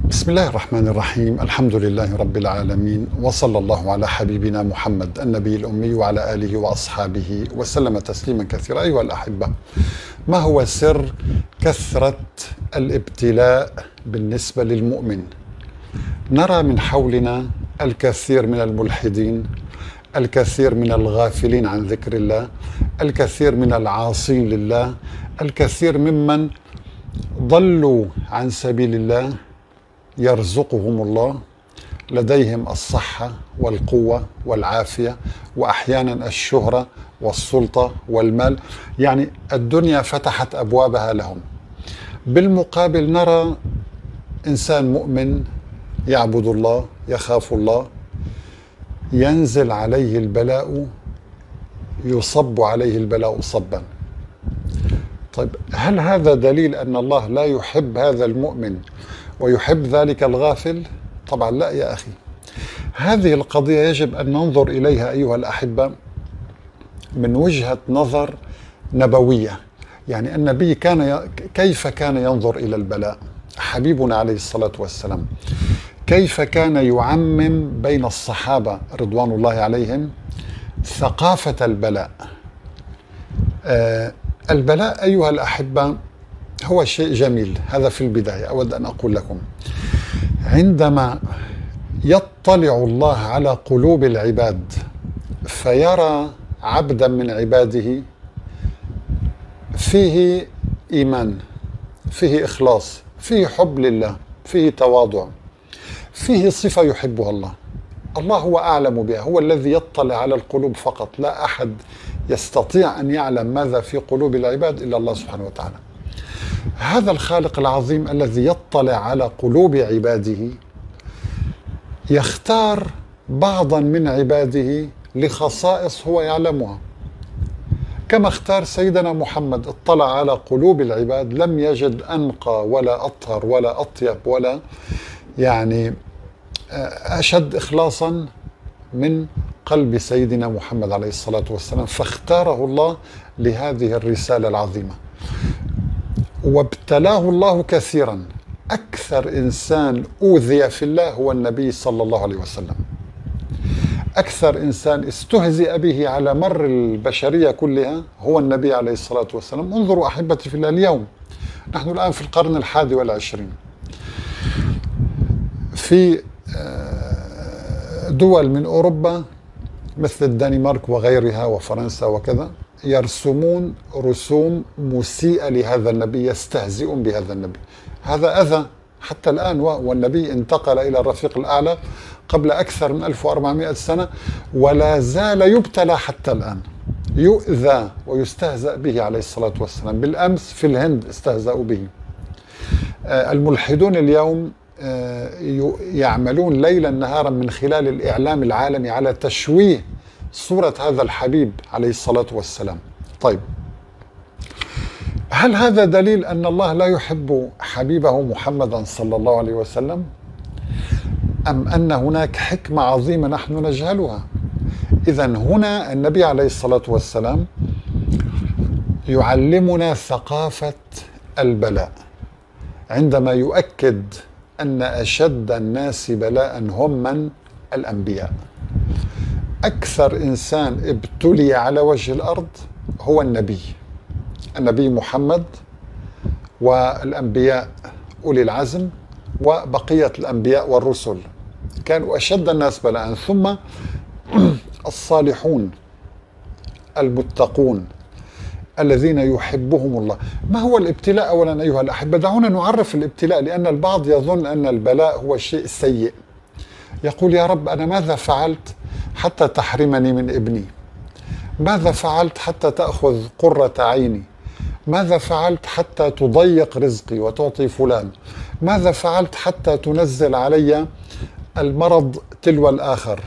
بسم الله الرحمن الرحيم. الحمد لله رب العالمين، وصلى الله على حبيبنا محمد النبي الأمي وعلى آله وأصحابه وسلم تسليما كثيرا. أيها الأحبة، ما هو سر كثرة الابتلاء بالنسبة للمؤمن؟ نرى من حولنا الكثير من الملحدين، الكثير من الغافلين عن ذكر الله، الكثير من العاصين لله، الكثير ممن ضلوا عن سبيل الله يرزقهم الله، لديهم الصحة والقوة والعافية وأحيانا الشهرة والسلطة والمال، يعني الدنيا فتحت أبوابها لهم. بالمقابل نرى إنسان مؤمن يعبد الله يخاف الله، ينزل عليه البلاء، يصب عليه البلاء صبا. طيب، هل هذا دليل أن الله لا يحب هذا المؤمن ويحب ذلك الغافل؟ طبعا لا يا أخي. هذه القضية يجب أن ننظر إليها أيها الأحبة من وجهة نظر نبوية. يعني النبي كيف كان ينظر إلى البلاء؟ حبيبنا عليه الصلاة والسلام كيف كان يعمم بين الصحابة رضوان الله عليهم ثقافة البلاء؟ البلاء أيها الأحبة هو شيء جميل. هذا في البداية أود أن أقول لكم، عندما يطلع الله على قلوب العباد فيرى عبدا من عباده فيه إيمان، فيه إخلاص، فيه حب لله، فيه تواضع، فيه صفة يحبها الله، الله هو أعلم بها، هو الذي يطلع على القلوب فقط، لا أحد يستطيع أن يعلم ماذا في قلوب العباد إلا الله سبحانه وتعالى. هذا الخالق العظيم الذي يطلع على قلوب عباده يختار بعضا من عباده لخصائص هو يعلمها، كما اختار سيدنا محمد، اطلع على قلوب العباد لم يجد أنقى ولا أطهر ولا أطيب ولا يعني أشد إخلاصا من قلب سيدنا محمد عليه الصلاة والسلام، فاختاره الله لهذه الرسالة العظيمة وابتلاه الله كثيرا. أكثر إنسان أوذي في الله هو النبي صلى الله عليه وسلم، أكثر إنسان استهزئ به على مر البشرية كلها هو النبي عليه الصلاة والسلام. انظروا أحبتي في الله، اليوم نحن الآن في القرن 21، في دول من أوروبا مثل الدنمارك وغيرها وفرنسا وكذا يرسمون رسوم مسيئة لهذا النبي، يستهزئون بهذا النبي. هذا أذى حتى الآن، والنبي انتقل إلى الرفيق الأعلى قبل أكثر من 1400 سنة ولا زال يبتلى حتى الآن، يؤذى ويستهزأ به عليه الصلاة والسلام. بالأمس في الهند استهزأوا به. الملحدون اليوم يعملون ليلا نهارا من خلال الإعلام العالمي على تشويه صورة هذا الحبيب عليه الصلاة والسلام. طيب، هل هذا دليل أن الله لا يحب حبيبه محمدا صلى الله عليه وسلم؟ أم أن هناك حكمة عظيمة نحن نجهلها؟ إذن هنا النبي عليه الصلاة والسلام يعلمنا ثقافة البلاء عندما يؤكد أن أشد الناس بلاء هم من؟ الأنبياء. أكثر إنسان ابتلي على وجه الأرض هو النبي محمد والأنبياء أولي العزم وبقية الأنبياء والرسل كانوا أشد الناس بلاء، ثم الصالحون المتقون الذين يحبهم الله. ما هو الابتلاء أولا أيها الأحبة؟ دعونا نعرف الابتلاء، لأن البعض يظن أن البلاء هو شيء سيء، يقول يا رب أنا ماذا فعلت حتى تحرمني من ابني؟ ماذا فعلت حتى تأخذ قرة عيني؟ ماذا فعلت حتى تضيق رزقي وتعطي فلان؟ ماذا فعلت حتى تنزل علي المرض تلو الآخر؟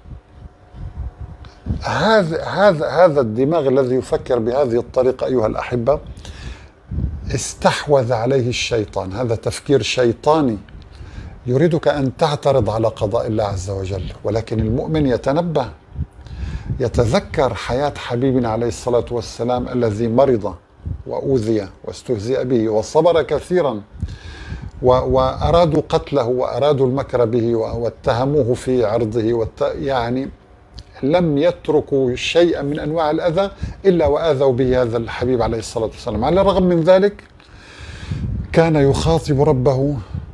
هذا الدماغ الذي يفكر بهذه الطريقة أيها الأحبة استحوذ عليه الشيطان. هذا تفكير شيطاني يريدك أن تعترض على قضاء الله عز وجل، ولكن المؤمن يتنبه، يتذكر حياة حبيبنا عليه الصلاة والسلام الذي مرض وأوذي واستهزئ به وصبر كثيرا وأرادوا قتله وأرادوا المكر به واتهموه في عرضه يعني لم يتركوا شيئا من أنواع الأذى إلا وآذوا به هذا الحبيب عليه الصلاة والسلام. على الرغم من ذلك كان يخاطب ربه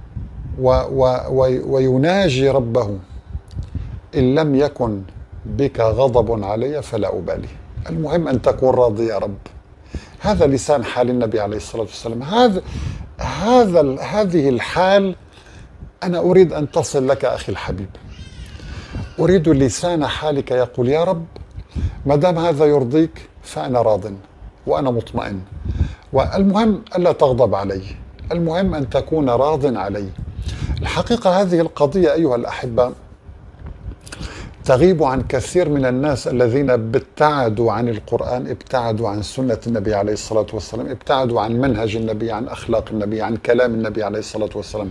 ويناجي ربه: إن لم يكن بك غضب علي فلا أبالي، المهم أن تكون راضي يا رب. هذا لسان حال النبي عليه الصلاة والسلام. هذه الحال أنا أريد أن تصل لك أخي الحبيب. أريد لسان حالك يقول: يا رب، ما دام هذا يرضيك فأنا راض وأنا مطمئن، والمهم ألا تغضب علي، المهم أن تكون راض علي. الحقيقة هذه القضية أيها الأحبة تغيب عن كثير من الناس الذين ابتعدوا عن القرآن، ابتعدوا عن سنة النبي عليه الصلاة والسلام، ابتعدوا عن منهج النبي، عن أخلاق النبي، عن كلام النبي عليه الصلاة والسلام.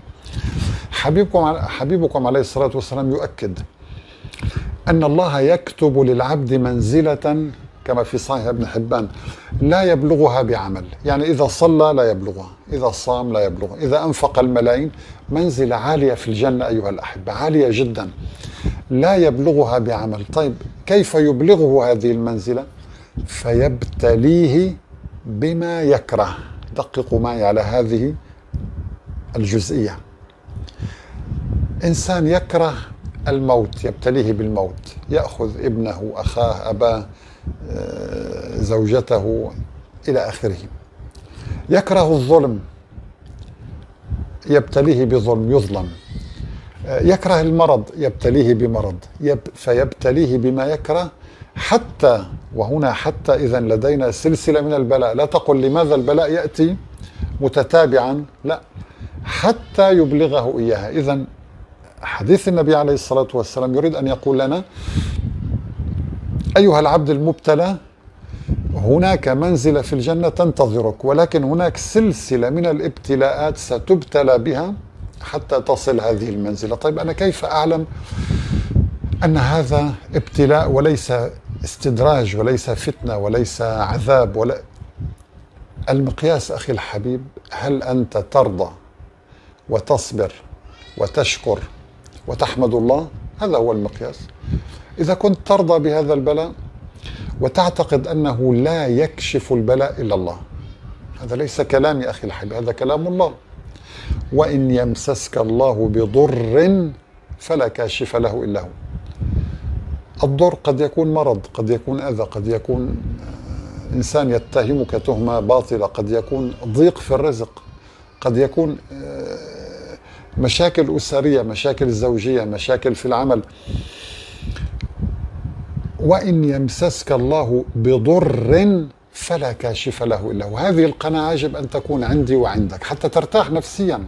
حبيبكم عليه الصلاة والسلام يؤكد أن الله يكتب للعبد منزلة كما في صحيح ابن حبان لا يبلغها بعمل، يعني إذا صلى لا يبلغها، إذا صام لا يبلغها، إذا أنفق الملايين. منزلة عالية في الجنة أيها الأحبة، عالية جدا، لا يبلغها بعمل. طيب كيف يبلغه هذه المنزلة؟ فيبتليه بما يكره. دققوا معي على هذه الجزئية. إنسان يكره الموت يبتليه بالموت، يأخذ ابنه، أخاه، أباه، زوجته إلى آخره. يكره الظلم يبتليه بظلم، يظلم. يكره المرض يبتليه بمرض، فيبتليه بما يكره. حتى وهنا حتى إذا لدينا سلسلة من البلاء، لا تقل لماذا البلاء يأتي متتابعا، لا، حتى يبلغه إياها. إذا حديث النبي عليه الصلاة والسلام يريد أن يقول لنا: أيها العبد المبتلى، هناك منزلة في الجنة تنتظرك، ولكن هناك سلسلة من الابتلاءات ستبتلى بها حتى تصل هذه المنزلة. طيب أنا كيف أعلم أن هذا ابتلاء وليس استدراج وليس فتنة وليس عذاب؟ المقياس أخي الحبيب: هل أنت ترضى وتصبر وتشكر وتحمد الله؟ هذا هو المقياس. إذا كنت ترضى بهذا البلاء وتعتقد أنه لا يكشف البلاء إلا الله، هذا ليس كلامي أخي الحبيب، هذا كلام الله. وإن يمسسك الله بضر فلا كاشف له إلا هو. الضر قد يكون مرض، قد يكون أذى، قد يكون إنسان يتهمك تهمة باطلة، قد يكون ضيق في الرزق، قد يكون مشاكل أسرية، مشاكل زوجية، مشاكل في العمل. وإن يمسسك الله بضر فلا كاشف له إلا هو. هذه القناعة يجب أن تكون عندي وعندك حتى ترتاح نفسيا.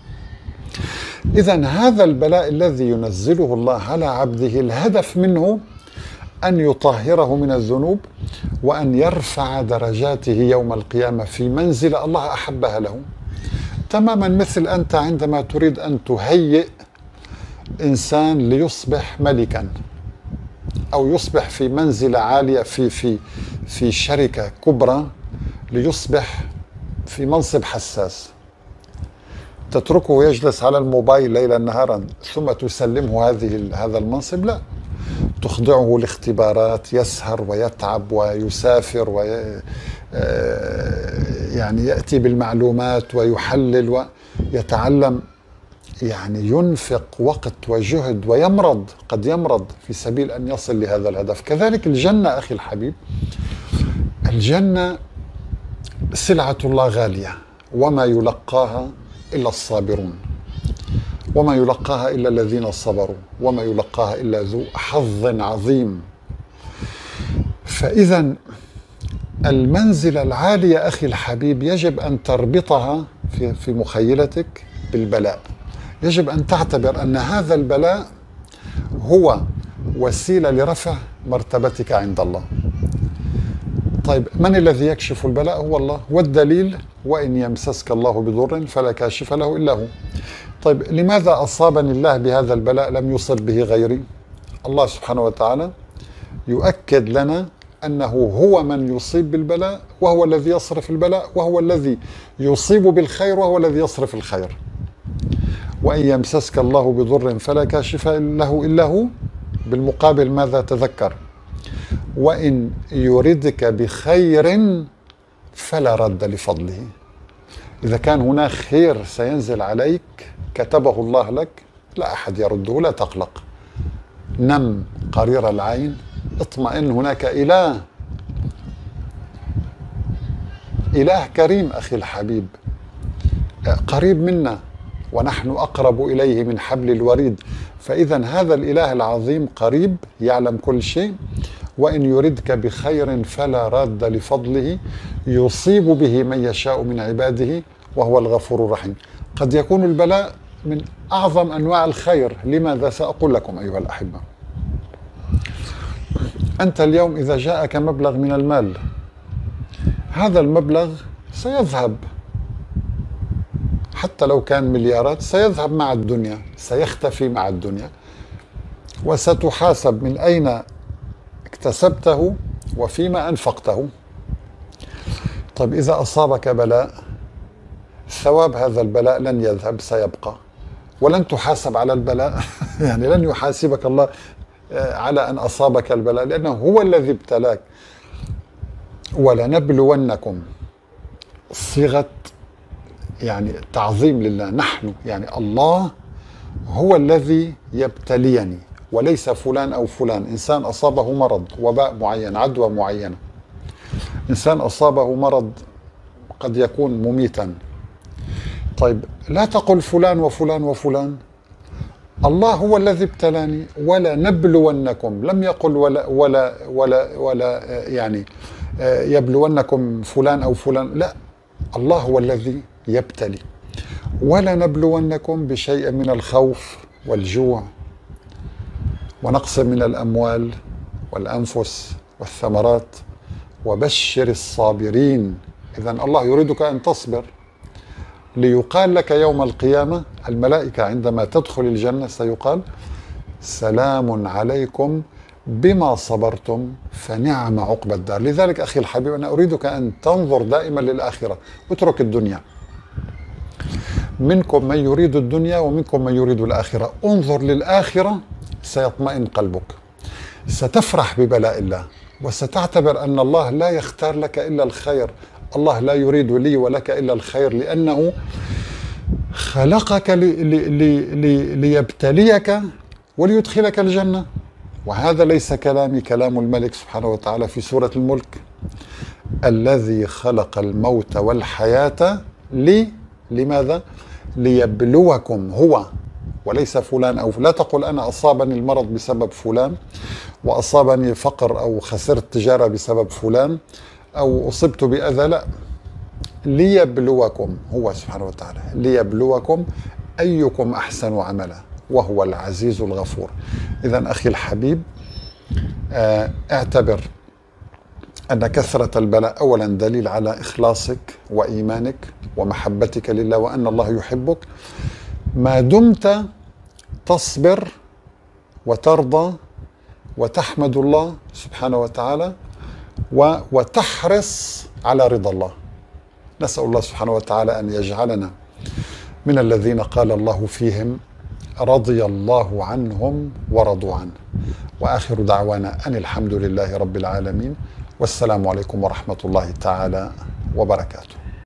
إذن هذا البلاء الذي ينزله الله على عبده الهدف منه أن يطهره من الذنوب وأن يرفع درجاته يوم القيامة في منزلة الله أحبها له. تماما مثل أنت عندما تريد أن تهيئ إنسان ليصبح ملكا أو يصبح في منزلة عالية في شركة كبرى، ليصبح في منصب حساس، تتركه يجلس على الموبايل ليلا نهارا ثم تسلمه هذا المنصب؟ لا، تخضعه لاختبارات، يسهر ويتعب ويسافر يعني يأتي بالمعلومات ويحلل ويتعلم، يعني ينفق وقت وجهد ويمرض، قد يمرض في سبيل أن يصل لهذا الهدف. كذلك الجنة أخي الحبيب، الجنة سلعة الله غالية، وما يلقاها إلا الصابرون، وما يلقاها إلا الذين صبروا، وما يلقاها إلا ذو حظ عظيم. فإذا المنزلة العالية أخي الحبيب يجب أن تربطها في مخيلتك بالبلاء. يجب أن تعتبر أن هذا البلاء هو وسيلة لرفع مرتبتك عند الله. طيب من الذي يكشف البلاء؟ هو الله، والدليل: وإن يمسسك الله بضر فلا كاشف له إلا هو. طيب لماذا أصابني الله بهذا البلاء لم يصب به غيري؟ الله سبحانه وتعالى يؤكد لنا أنه هو من يصيب بالبلاء، وهو الذي يصرف البلاء، وهو الذي يصيب بالخير، وهو الذي يصرف الخير. وإن يمسسك الله بضر فلا كاشف له إلا هو. بالمقابل ماذا تذكر؟ وإن يردك بخير فلا رد لفضله. إذا كان هناك خير سينزل عليك كتبه الله لك لا أحد يرده، لا تقلق، نم قرير العين، اطمئن، هناك إله كريم أخي الحبيب، قريب منا ونحن أقرب إليه من حبل الوريد. فإذا هذا الإله العظيم قريب يعلم كل شيء. وإن يردك بخير فلا راد لفضله يصيب به من يشاء من عباده وهو الغفور الرحيم. قد يكون البلاء من أعظم أنواع الخير. لماذا؟ سأقول لكم أيها الأحبة. أنت اليوم إذا جاءك مبلغ من المال، هذا المبلغ سيذهب، حتى لو كان مليارات سيذهب مع الدنيا، سيختفي مع الدنيا، وستحاسب من أين اكتسبته وفيما أنفقته. طيب إذا أصابك بلاء، ثواب هذا البلاء لن يذهب، سيبقى، ولن تحاسب على البلاء يعني لن يحاسبك الله على أن أصابك البلاء، لأنه هو الذي ابتلاك. ولنبلونكم، صيغة يعني تعظيم لله، نحن يعني الله هو الذي يبتليني وليس فلان أو فلان. إنسان أصابه مرض، وباء معين، عدوى معينة، إنسان أصابه مرض قد يكون مميتا. طيب لا تقل فلان وفلان وفلان، الله هو الذي ابتلاني. ولا نبلونكم، لم يقل ولا يعني يبلونكم فلان أو فلان، لا، الله هو الذي يبتلي. ولا نبلونكم بشيء من الخوف والجوع ونقص من الأموال والأنفس والثمرات وبشر الصابرين. إذن الله يريدك أن تصبر، ليقال لك يوم القيامة، الملائكة عندما تدخل الجنة سيقال سلام عليكم بما صبرتم فنعم عقبى الدار. لذلك أخي الحبيب أنا أريدك أن تنظر دائما للآخرة، اترك الدنيا. منكم من يريد الدنيا ومنكم من يريد الآخرة. انظر للآخرة سيطمئن قلبك، ستفرح ببلاء الله، وستعتبر أن الله لا يختار لك إلا الخير. الله لا يريد لي ولك إلا الخير، لأنه خلقك ليبتليك وليدخلك الجنة. وهذا ليس كلامي، كلام الملك سبحانه وتعالى في سورة الملك: الذي خلق الموت والحياة لماذا؟ ليبلوكم، هو وليس فلان أو لا تقل أنا أصابني المرض بسبب فلان، وأصابني فقر أو خسرت تجارة بسبب فلان، أو أصبت بأذى، لا، ليبلوكم هو سبحانه وتعالى، ليبلوكم أيكم أحسن عملا وهو العزيز الغفور. إذن أخي الحبيب، اعتبر أن كثرة البلاء أولا دليل على إخلاصك وإيمانك ومحبتك لله، وأن الله يحبك، ما دمت تصبر وترضى وتحمد الله سبحانه وتعالى وتحرص على رضا الله. نسأل الله سبحانه وتعالى أن يجعلنا من الذين قال الله فيهم رضي الله عنهم ورضوا عنه. وآخر دعوانا أن الحمد لله رب العالمين، والسلام عليكم ورحمة الله تعالى وبركاته.